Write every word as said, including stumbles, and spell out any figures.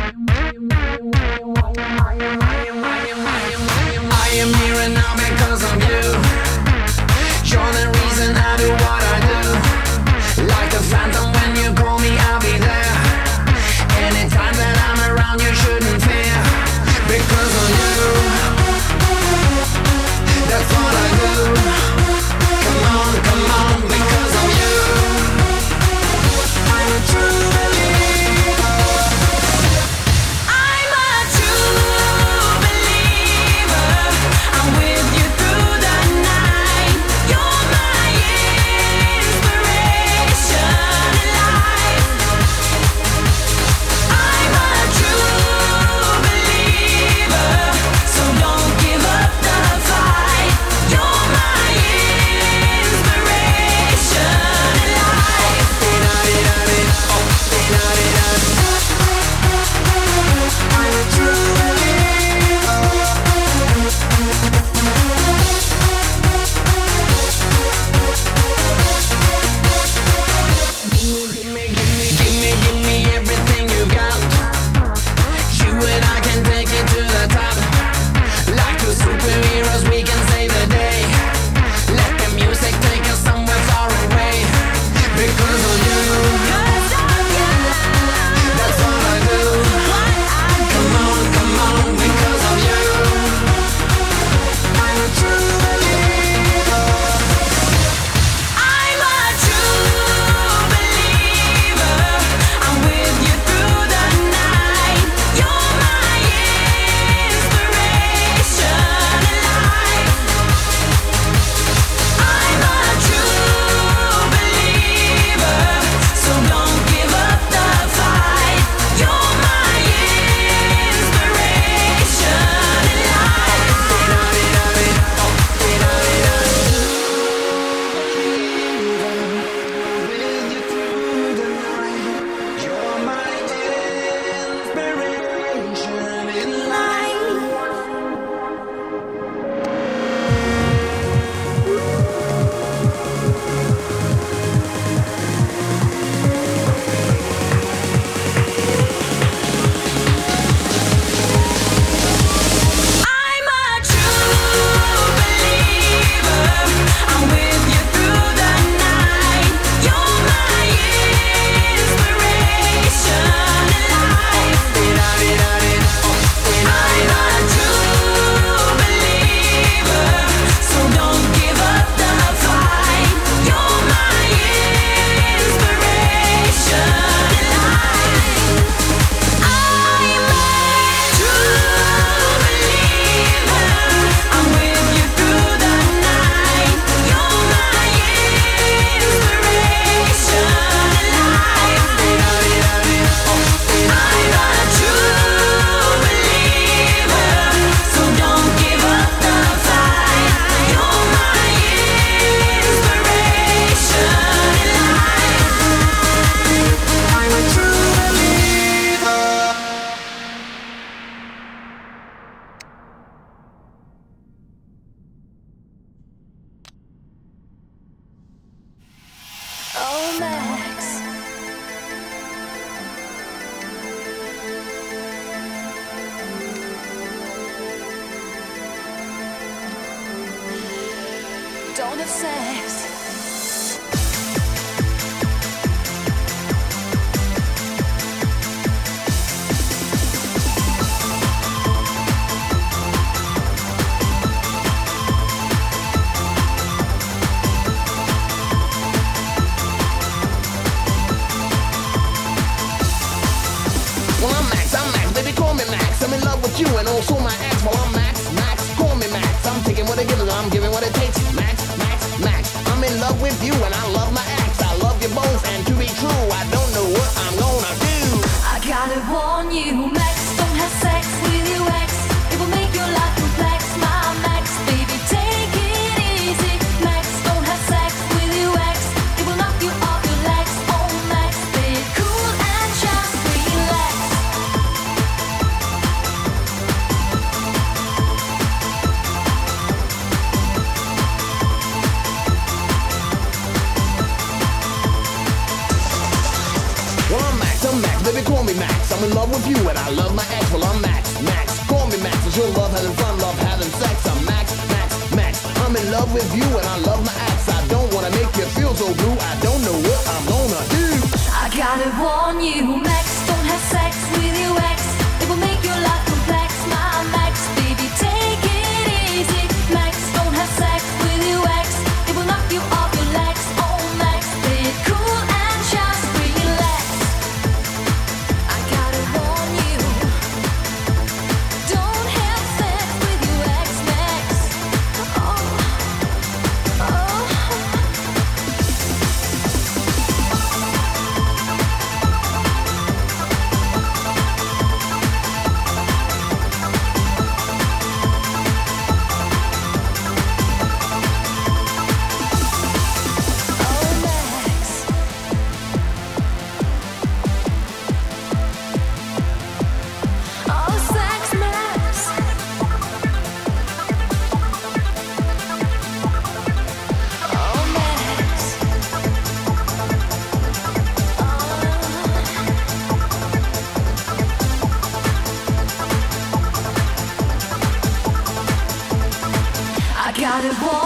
am here and now because of you. You're the reason I do what I do. Like a phantom, when you call me, I'll be there. Anytime that I'm around, you shouldn't fear. Because of you, that's what I do. Come on, come on, because of you, I'm a true believer. I'm a true believer. I'm with you through the night. You're my inspiration in life. I'm a true believer, so don't give up the fight. You're my inspiration in life. I'm a true believer. Give me, give me, give me, give me everything you got. You and I can take it to the top. Like two superheroes, we can save the day. Let the music take us somewhere far away. Because of you, that's all I do. Come on, come on, because of you, I'm a true believer. I'm a true believer. I'm with you through the night. You're my inspiration in life. I'm a true believer, so don't give up the fight. You're my inspiration in life. With you through the night, you're my inspiration in life. I'm a true believer. I'm with you through the night. You're my inspiration in life. I'm a true believer, so don't give up the fight. You're my inspiration in life. I'm a true believer. I'm with you through the night. You're my inspiration in life. I'm a true believer, so don't give up the fight. You're my inspiration in life. I'm a true believer. Oh, Max. Don't have sex. Well, I'm Max, I'm Max, baby, call me Max. I'm in love with you and also my ex. Well, I'm Max, Max, call me Max. I'm taking what it gives, I'm giving what it takes. Max, Max, Max. I'm in love with you and I love my ex. I love you both, and to be true, I don't know what I'm gonna do. I gotta warn you, Max, don't have sex with your ex. It will make your life complex, my Max. Baby, take it easy. Max, don't have sex with your ex. It will knock you off your legs. Oh, Max, stay cool and just relax. Well, I'm Max, I'm Max, baby, call me Max. I'm in love with you and I love my ex. Well, I'm Max, Max, call me Max, cause you'll love having fun, love having sex. I'm Max, Max, Max, I'm in love with you and I love my ex. I don't wanna make you feel so blue, I don't know what I'm gonna do. I gotta warn you, Max, don't have sex with your ex. It will make your life complex, my Max, baby, take it easy. Max, don't have sex with your ex. It will knock you off your legs. Oh, Max, play it cool and just relax. I gotta warn you, don't have sex with your ex, Max. Oh, oh. Gotta walk.